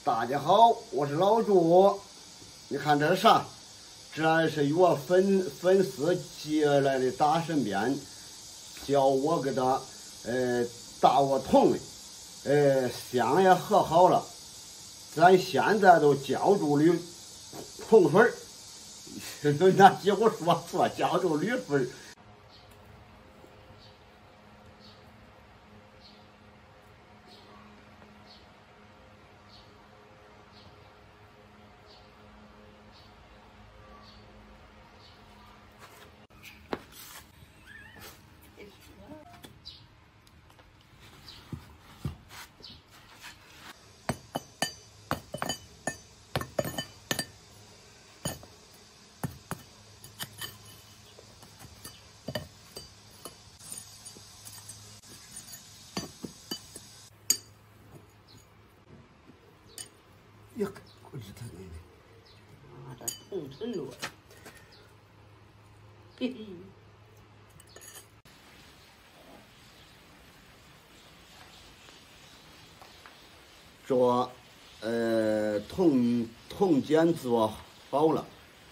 大家好，我是老朱。你看这是啥？这是我粉丝寄来的大神鞭，叫我给他打我桶的，香也和好了，咱现在都浇筑的桶水儿，人家几乎说浇筑铝水儿。呀，我这他妹妹， 妈的，痛沉了！嘿嘿。 这桶剪做好了，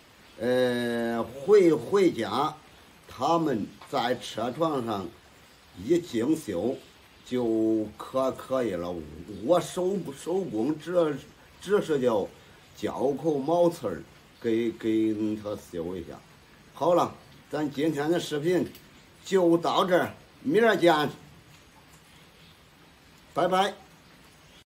回家，他们在车床上一精修就可以了。我手工只是叫交口毛刺儿给他修一下。好了，咱今天的视频就到这儿，明儿见，拜拜。